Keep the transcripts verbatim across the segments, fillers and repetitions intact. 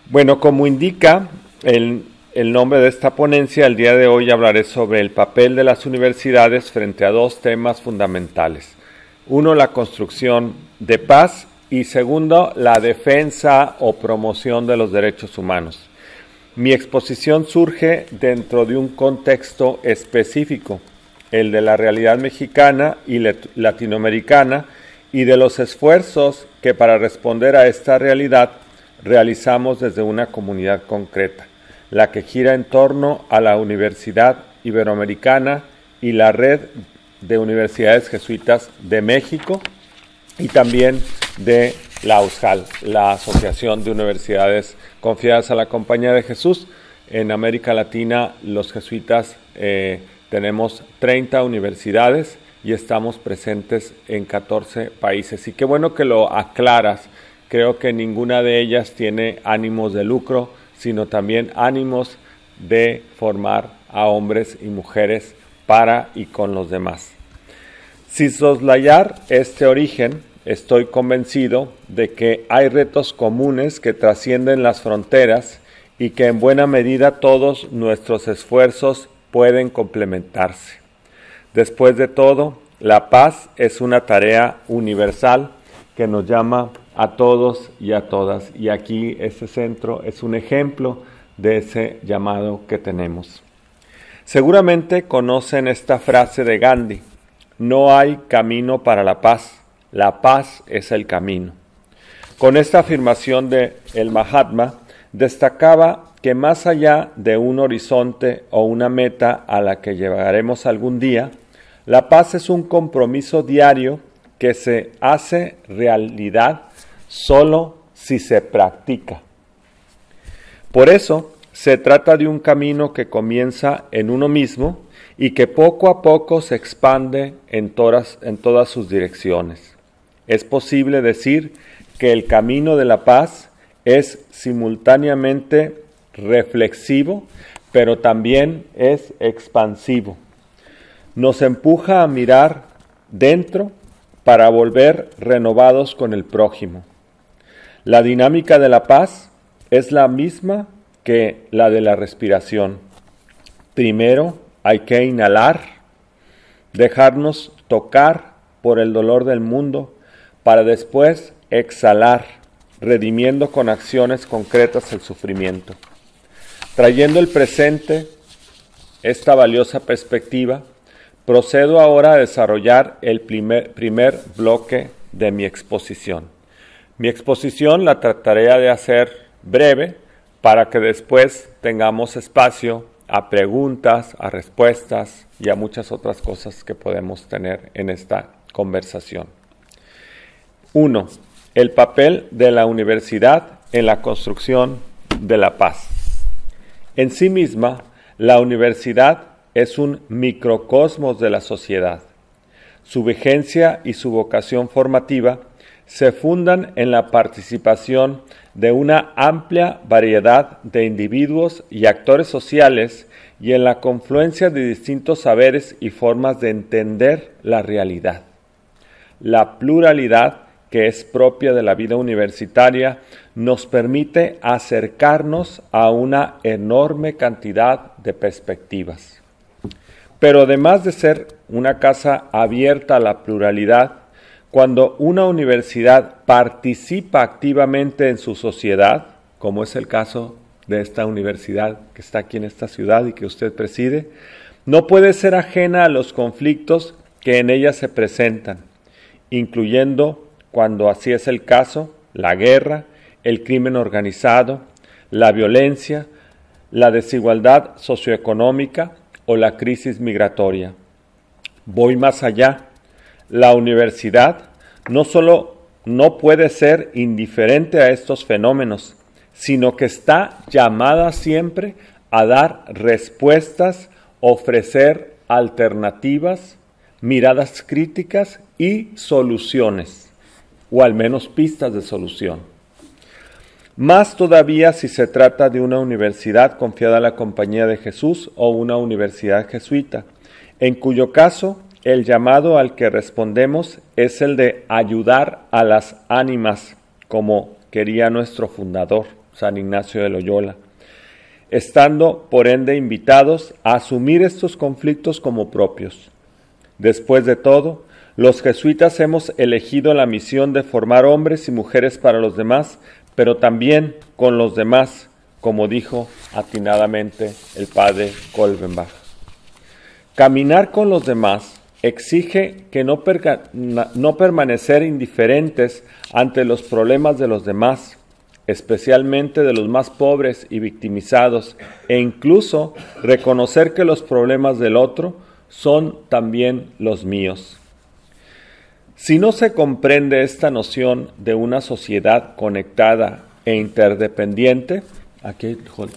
Bueno, como indica el, el nombre de esta ponencia, el día de hoy hablaré sobre el papel de las universidades frente a dos temas fundamentales. Uno, la construcción de paz y segundo, la defensa o promoción de los derechos humanos. Mi exposición surge dentro de un contexto específico, el de la realidad mexicana y latinoamericana y de los esfuerzos que para responder a esta realidad realizamos desde una comunidad concreta, la que gira en torno a la Universidad Iberoamericana y la Red de Universidades Jesuitas de México y también de la USJAL, la Asociación de Universidades Confiadas a la Compañía de Jesús. En América Latina, los jesuitas eh, tenemos treinta universidades y estamos presentes en catorce países. Y qué bueno que lo aclaras. Creo que ninguna de ellas tiene ánimos de lucro, sino también ánimos de formar a hombres y mujeres para y con los demás. Sin soslayar este origen, estoy convencido de que hay retos comunes que trascienden las fronteras y que en buena medida todos nuestros esfuerzos pueden complementarse. Después de todo, la paz es una tarea universal que nos llama a todos y a todas. Y aquí este centro es un ejemplo de ese llamado que tenemos. Seguramente conocen esta frase de Gandhi: no hay camino para la paz, la paz es el camino. Con esta afirmación de el Mahatma, destacaba que más allá de un horizonte o una meta a la que llegaremos algún día, la paz es un compromiso diario que se hace realidad solo si se practica. Por eso, se trata de un camino que comienza en uno mismo y que poco a poco se expande en todas, en todas sus direcciones. Es posible decir que el camino de la paz es simultáneamente reflexivo, pero también es expansivo. Nos empuja a mirar dentro para volver renovados con el prójimo. La dinámica de la paz es la misma que la de la respiración. Primero hay que inhalar, dejarnos tocar por el dolor del mundo, para después exhalar, redimiendo con acciones concretas el sufrimiento. Trayendo el presente, esta valiosa perspectiva, procedo ahora a desarrollar el primer, primer bloque de mi exposición. Mi exposición la trataré de hacer breve para que después tengamos espacio a preguntas, a respuestas y a muchas otras cosas que podemos tener en esta conversación. uno. El papel de la universidad en la construcción de la paz. En sí misma, la universidad es un microcosmos de la sociedad. Su vigencia y su vocación formativa se fundan en la participación de una amplia variedad de individuos y actores sociales y en la confluencia de distintos saberes y formas de entender la realidad. La pluralidad que es propia de la vida universitaria nos permite acercarnos a una enorme cantidad de perspectivas. Pero además de ser una casa abierta a la pluralidad, cuando una universidad participa activamente en su sociedad, como es el caso de esta universidad que está aquí en esta ciudad y que usted preside, no puede ser ajena a los conflictos que en ella se presentan, incluyendo, cuando así es el caso, la guerra, el crimen organizado, la violencia, la desigualdad socioeconómica o la crisis migratoria. Voy más allá. La universidad no solo no puede ser indiferente a estos fenómenos, sino que está llamada siempre a dar respuestas, ofrecer alternativas, miradas críticas y soluciones, o al menos pistas de solución. Más todavía si se trata de una universidad confiada a la Compañía de Jesús o una universidad jesuita, en cuyo caso el llamado al que respondemos es el de ayudar a las ánimas, como quería nuestro fundador, San Ignacio de Loyola, estando por ende invitados a asumir estos conflictos como propios. Después de todo, los jesuitas hemos elegido la misión de formar hombres y mujeres para los demás, pero también con los demás, como dijo atinadamente el padre Kolbenbach. Caminar con los demás exige que no, perca, no permanecer indiferentes ante los problemas de los demás, especialmente de los más pobres y victimizados, e incluso reconocer que los problemas del otro son también los míos. Si no se comprende esta noción de una sociedad conectada e interdependiente, aquí,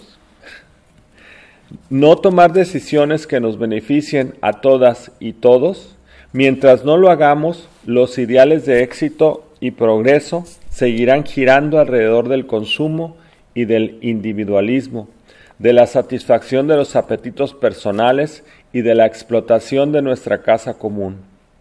no tomar decisiones que nos beneficien a todas y todos, mientras no lo hagamos, los ideales de éxito y progreso seguirán girando alrededor del consumo y del individualismo, de la satisfacción de los apetitos personales y de la explotación de nuestra casa común.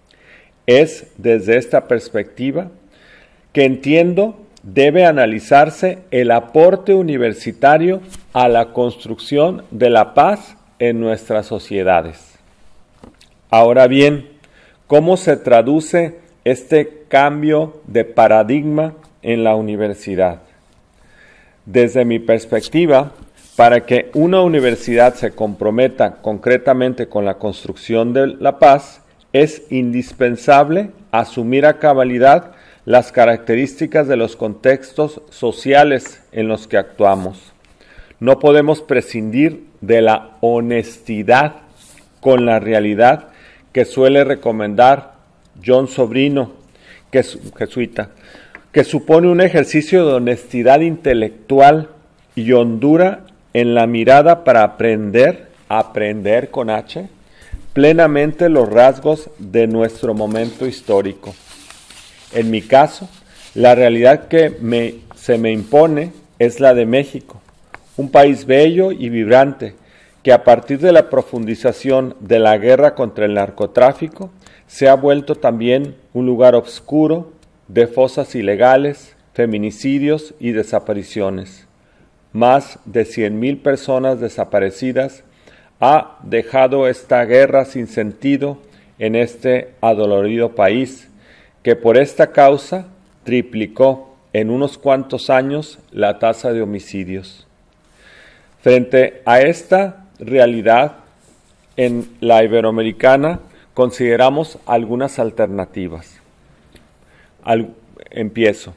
Es desde esta perspectiva que entiendo debe analizarse el aporte universitario a la construcción de la paz en nuestras sociedades. Ahora bien, ¿cómo se traduce este cambio de paradigma en la universidad? Desde mi perspectiva, para que una universidad se comprometa concretamente con la construcción de la paz, es indispensable asumir a cabalidad las características de los contextos sociales en los que actuamos. No podemos prescindir de la honestidad con la realidad que suele recomendar John Sobrino, que es jesuita, que supone un ejercicio de honestidad intelectual y hondura en la mirada para aprender, aprender con H, plenamente los rasgos de nuestro momento histórico. En mi caso, la realidad que me, se me impone es la de México, un país bello y vibrante que a partir de la profundización de la guerra contra el narcotráfico se ha vuelto también un lugar oscuro de fosas ilegales, feminicidios y desapariciones. Más de cien mil personas desaparecidas ha dejado esta guerra sin sentido en este adolorido país, que por esta causa triplicó en unos cuantos años la tasa de homicidios. Frente a esta realidad, en la Iberoamericana consideramos algunas alternativas. Al, empiezo.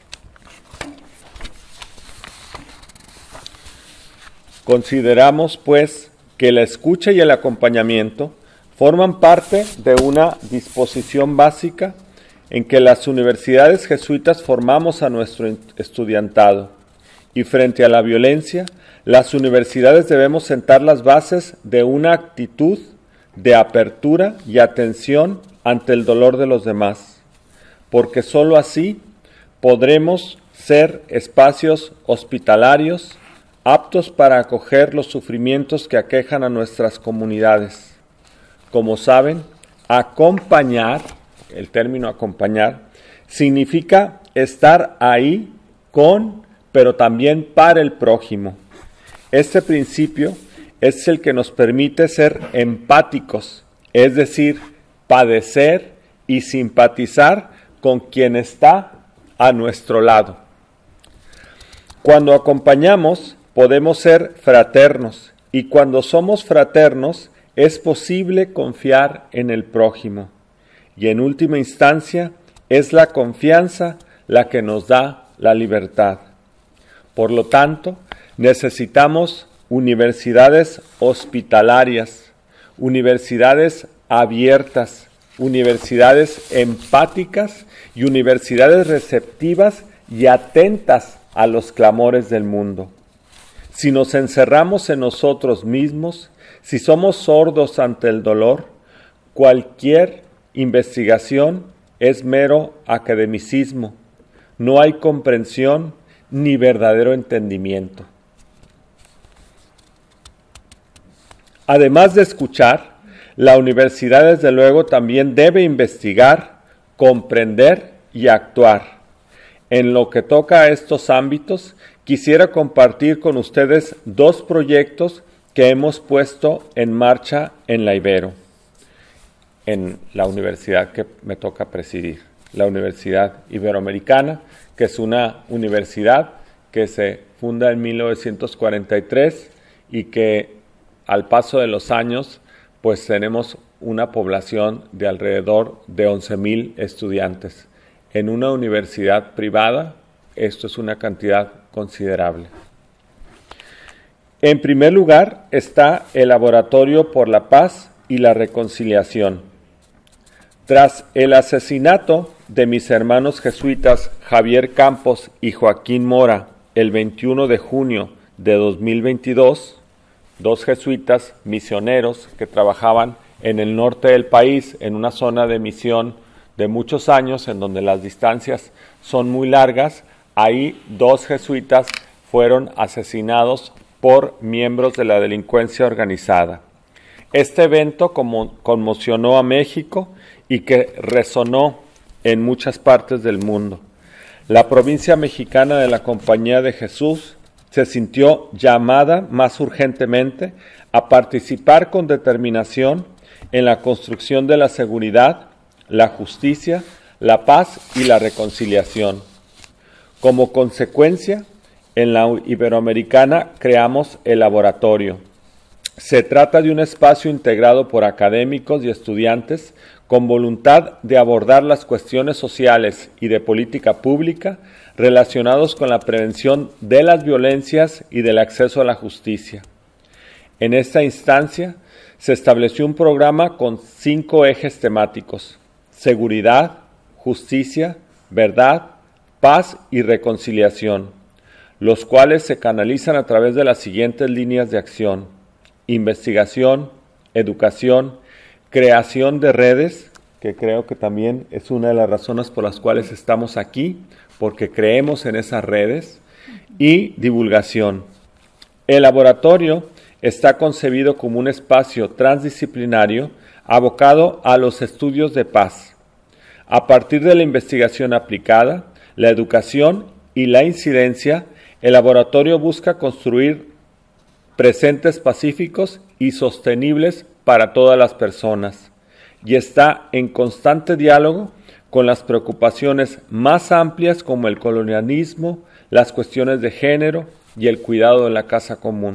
Consideramos, pues, que la escucha y el acompañamiento forman parte de una disposición básica en que las universidades jesuitas formamos a nuestro estudiantado, y frente a la violencia, las universidades debemos sentar las bases de una actitud de apertura y atención ante el dolor de los demás, porque sólo así podremos ser espacios hospitalarios aptos para acoger los sufrimientos que aquejan a nuestras comunidades. Como saben, acompañar, el término acompañar, significa estar ahí con, pero también para el prójimo. Este principio es el que nos permite ser empáticos, es decir, padecer y simpatizar con quien está a nuestro lado. Cuando acompañamos, podemos ser fraternos, y cuando somos fraternos, es posible confiar en el prójimo. Y en última instancia, es la confianza la que nos da la libertad. Por lo tanto, necesitamos universidades hospitalarias, universidades abiertas, universidades empáticas y universidades receptivas y atentas a los clamores del mundo. Si nos encerramos en nosotros mismos, si somos sordos ante el dolor, cualquier investigación es mero academicismo. No hay comprensión ni verdadero entendimiento. Además de escuchar, la universidad desde luego también debe investigar, comprender y actuar. En lo que toca a estos ámbitos, quisiera compartir con ustedes dos proyectos que hemos puesto en marcha en la Ibero, en la universidad que me toca presidir, la Universidad Iberoamericana, que es una universidad que se funda en mil novecientos cuarenta y tres y que al paso de los años pues tenemos una población de alrededor de once mil estudiantes. En una universidad privada, esto es una cantidad considerable. En primer lugar está el Laboratorio por la Paz y la Reconciliación. Tras el asesinato de mis hermanos jesuitas Javier Campos y Joaquín Mora el veintiuno de junio de dos mil veintidós, dos jesuitas misioneros que trabajaban en el norte del país, en una zona de misión de muchos años, en donde las distancias son muy largas, ahí dos jesuitas fueron asesinados por miembros de la delincuencia organizada. Este evento como, conmocionó a México y que resonó en muchas partes del mundo. La provincia mexicana de la Compañía de Jesús se sintió llamada más urgentemente a participar con determinación en la construcción de la seguridad, la justicia, la paz y la reconciliación. Como consecuencia, en la Iberoamericana creamos el laboratorio. Se trata de un espacio integrado por académicos y estudiantes con voluntad de abordar las cuestiones sociales y de política pública relacionados con la prevención de las violencias y del acceso a la justicia. En esta instancia se estableció un programa con cinco ejes temáticos: seguridad, justicia, verdad, paz y reconciliación, los cuales se canalizan a través de las siguientes líneas de acción: investigación, educación, creación de redes, que creo que también es una de las razones por las cuales estamos aquí, porque creemos en esas redes, y divulgación. El laboratorio está concebido como un espacio transdisciplinario abocado a los estudios de paz. A partir de la investigación aplicada, la educación y la incidencia, el laboratorio busca construir presentes pacíficos y sostenibles para todas las personas y está en constante diálogo con las preocupaciones más amplias como el colonialismo, las cuestiones de género y el cuidado de la casa común.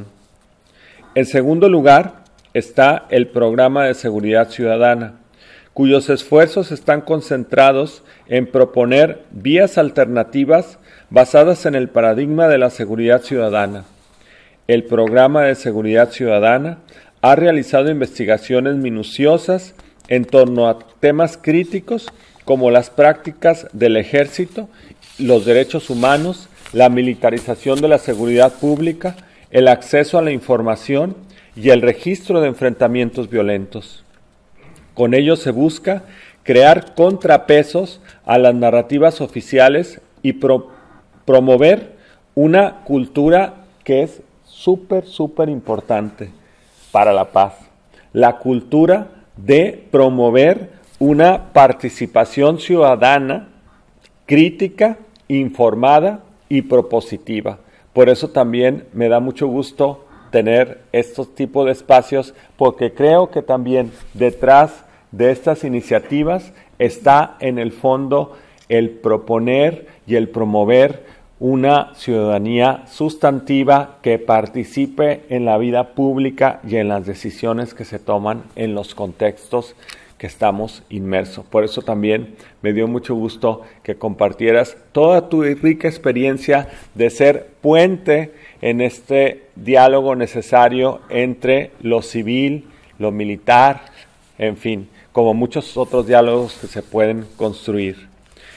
En segundo lugar está el Programa de Seguridad Ciudadana, cuyos esfuerzos están concentrados en proponer vías alternativas basadas en el paradigma de la seguridad ciudadana. El Programa de Seguridad Ciudadana ha realizado investigaciones minuciosas en torno a temas críticos como las prácticas del ejército, los derechos humanos, la militarización de la seguridad pública, el acceso a la información y el registro de enfrentamientos violentos. Con ello se busca crear contrapesos a las narrativas oficiales y pro- promover una cultura que es súper, súper importante para la paz. La cultura de promover una participación ciudadana crítica, informada y propositiva. Por eso también me da mucho gusto tener estos tipos de espacios, porque creo que también detrás de estas iniciativas está en el fondo el proponer y el promover una ciudadanía sustantiva que participe en la vida pública y en las decisiones que se toman en los contextos que estamos inmersos. Por eso también me dio mucho gusto que compartieras toda tu rica experiencia de ser puente en este diálogo necesario entre lo civil, lo militar, en fin, como muchos otros diálogos que se pueden construir.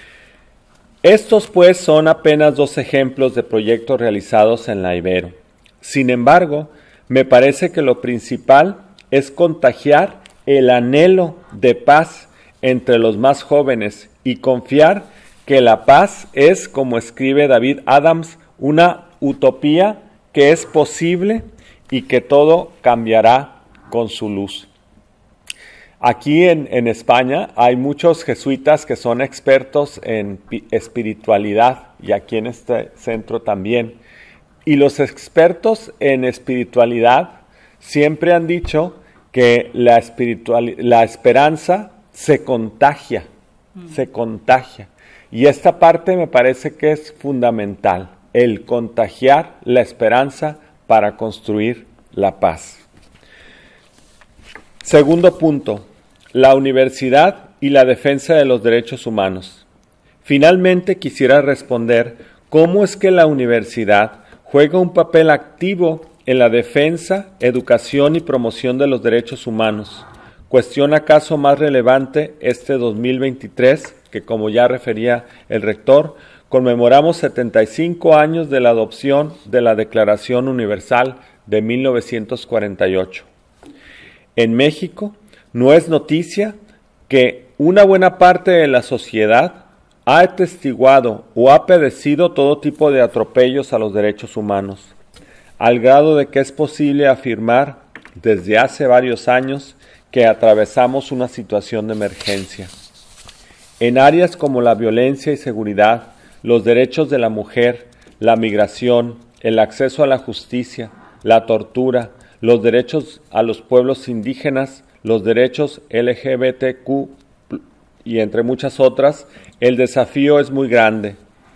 Estos pues son apenas dos ejemplos de proyectos realizados en la Ibero. Sin embargo, me parece que lo principal es contagiar el anhelo de paz entre los más jóvenes y confiar que la paz es, como escribe David Adams, una utopía que es posible y que todo cambiará con su luz. Aquí en, en España hay muchos jesuitas que son expertos en espiritualidad y aquí en este centro también. Y los expertos en espiritualidad siempre han dicho que la, espiritual, la esperanza se contagia, mm. se contagia. Y esta parte me parece que es fundamental, el contagiar la esperanza para construir la paz. Segundo punto, la universidad y la defensa de los derechos humanos. Finalmente quisiera responder cómo es que la universidad juega un papel activo en la defensa, educación y promoción de los derechos humanos. Cuestión acaso más relevante este dos mil veintitrés, que como ya refería el rector, conmemoramos setenta y cinco años de la adopción de la Declaración Universal de mil novecientos cuarenta y ocho. En México no es noticia que una buena parte de la sociedad ha atestiguado o ha padecido todo tipo de atropellos a los derechos humanos, al grado de que es posible afirmar desde hace varios años que atravesamos una situación de emergencia. En áreas como la violencia y seguridad, los derechos de la mujer, la migración, el acceso a la justicia, la tortura, los derechos a los pueblos indígenas, los derechos L G B T Q y entre muchas otras, el desafío es muy grande.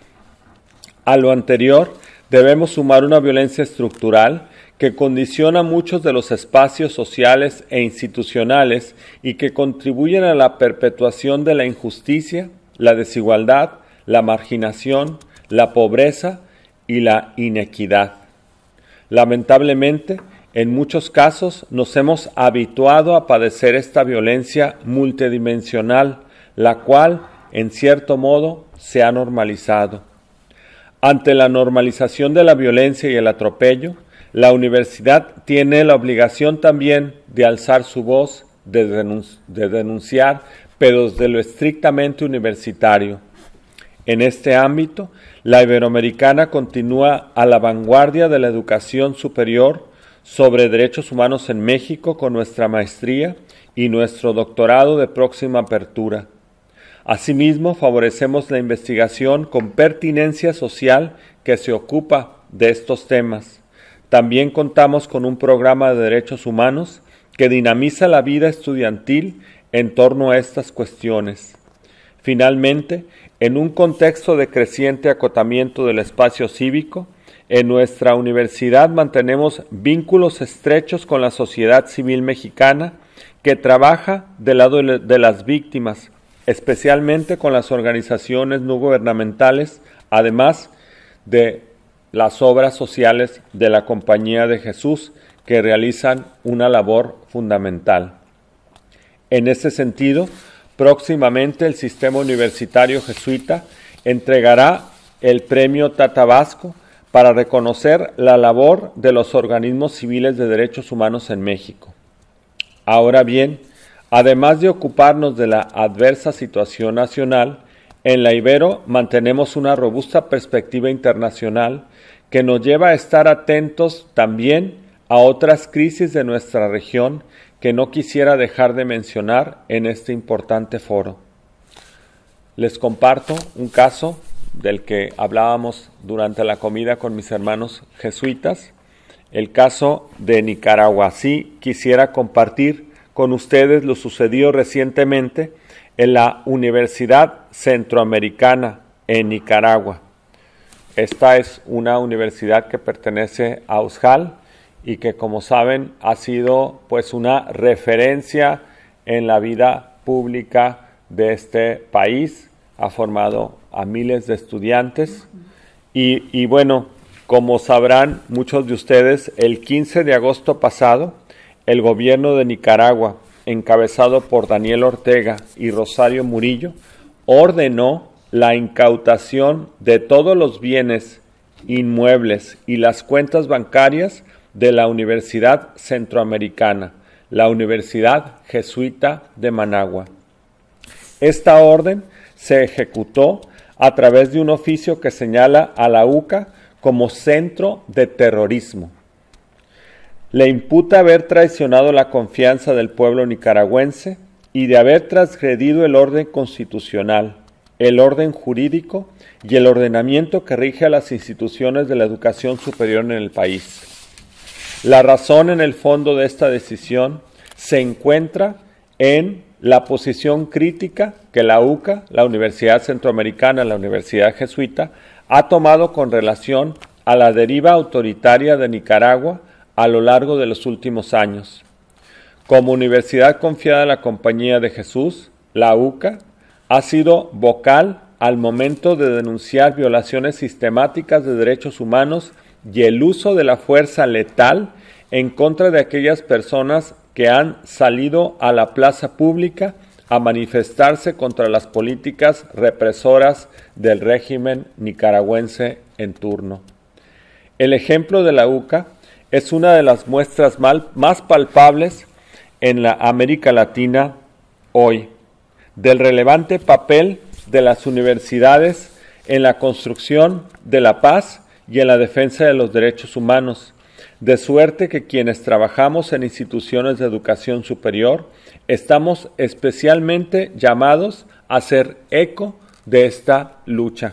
A lo anterior, debemos sumar una violencia estructural que condiciona muchos de los espacios sociales e institucionales y que contribuyen a la perpetuación de la injusticia, la desigualdad, la marginación, la pobreza y la inequidad. Lamentablemente, en muchos casos nos hemos habituado a padecer esta violencia multidimensional, la cual, en cierto modo, se ha normalizado. Ante la normalización de la violencia y el atropello, la universidad tiene la obligación también de alzar su voz, de, denunci- de denunciar, pero desde lo estrictamente universitario. En este ámbito, la Iberoamericana continúa a la vanguardia de la educación superior sobre derechos humanos en México con nuestra maestría y nuestro doctorado de próxima apertura. Asimismo, favorecemos la investigación con pertinencia social que se ocupa de estos temas. También contamos con un programa de derechos humanos que dinamiza la vida estudiantil en torno a estas cuestiones. Finalmente, en un contexto de creciente acotamiento del espacio cívico, en nuestra universidad mantenemos vínculos estrechos con la sociedad civil mexicana que trabaja del lado de las víctimas, especialmente con las organizaciones no gubernamentales, además de las obras sociales de la Compañía de Jesús, que realizan una labor fundamental. En ese sentido, próximamente el Sistema Universitario Jesuita entregará el Premio Tata Vasco para reconocer la labor de los organismos civiles de derechos humanos en México. Ahora bien, además de ocuparnos de la adversa situación nacional, en la Ibero mantenemos una robusta perspectiva internacional que nos lleva a estar atentos también a otras crisis de nuestra región que no quisiera dejar de mencionar en este importante foro. Les comparto un caso del que hablábamos durante la comida con mis hermanos jesuitas, el caso de Nicaragua. Sí, quisiera compartir con ustedes lo sucedido recientemente en la Universidad Centroamericana en Nicaragua. Esta es una universidad que pertenece a U S J A L y que, como saben, ha sido pues una referencia en la vida pública de este país. Ha formado a miles de estudiantes y, y bueno, como sabrán muchos de ustedes, el quince de agosto pasado, el gobierno de Nicaragua, encabezado por Daniel Ortega y Rosario Murillo, ordenó la incautación de todos los bienes inmuebles y las cuentas bancarias de la Universidad Centroamericana, la Universidad Jesuita de Managua. Esta orden se ejecutó a través de un oficio que señala a la U C A como centro de terrorismo. Le imputa haber traicionado la confianza del pueblo nicaragüense y de haber transgredido el orden constitucional, el orden jurídico y el ordenamiento que rige a las instituciones de la educación superior en el país. La razón en el fondo de esta decisión se encuentra en la posición crítica que la U C A, la Universidad Centroamericana, la Universidad Jesuita, ha tomado con relación a la deriva autoritaria de Nicaragua a lo largo de los últimos años. Como universidad confiada a la Compañía de Jesús, la U C A ha sido vocal al momento de denunciar violaciones sistemáticas de derechos humanos y el uso de la fuerza letal en contra de aquellas personas que han salido a la plaza pública a manifestarse contra las políticas represoras del régimen nicaragüense en turno. El ejemplo de la U C A es una de las muestras mal, más palpables en la América Latina hoy, del relevante papel de las universidades en la construcción de la paz y en la defensa de los derechos humanos, de suerte que quienes trabajamos en instituciones de educación superior estamos especialmente llamados a hacer eco de esta lucha.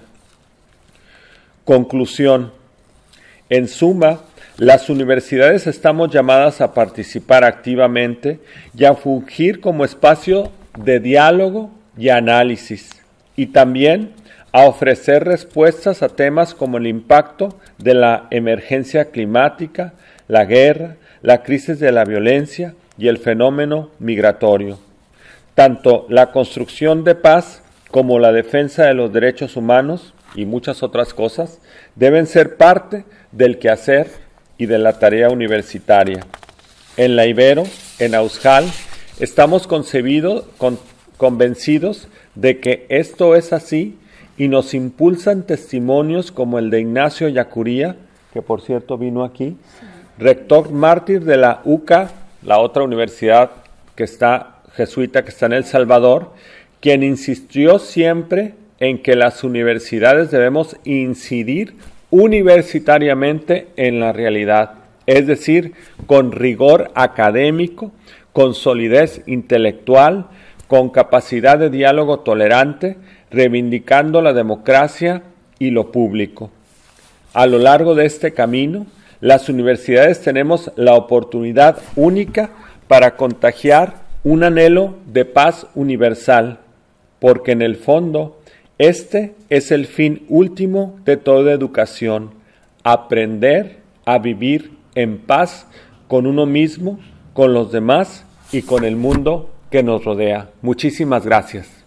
Conclusión. En suma, las universidades estamos llamadas a participar activamente y a fungir como espacio de diálogo y análisis, y también a ofrecer respuestas a temas como el impacto de la emergencia climática, la guerra, la crisis de la violencia y el fenómeno migratorio. Tanto la construcción de paz como la defensa de los derechos humanos y muchas otras cosas deben ser parte del quehacer y de la tarea universitaria. En la Ibero, en Ausjal, estamos concebido, con, convencidos de que esto es así y nos impulsan testimonios como el de Ignacio Yacuría, que por cierto vino aquí, rector mártir de la U C A, la otra universidad que está jesuita que está en El Salvador, quien insistió siempre en que las universidades debemos incidir universitariamente en la realidad, es decir, con rigor académico, con solidez intelectual, con capacidad de diálogo tolerante, reivindicando la democracia y lo público. A lo largo de este camino, las universidades tenemos la oportunidad única para contagiar un anhelo de paz universal, porque en el fondo, este es el fin último de toda educación: aprender a vivir en paz con uno mismo, con los demás y con el mundo que nos rodea. Muchísimas gracias.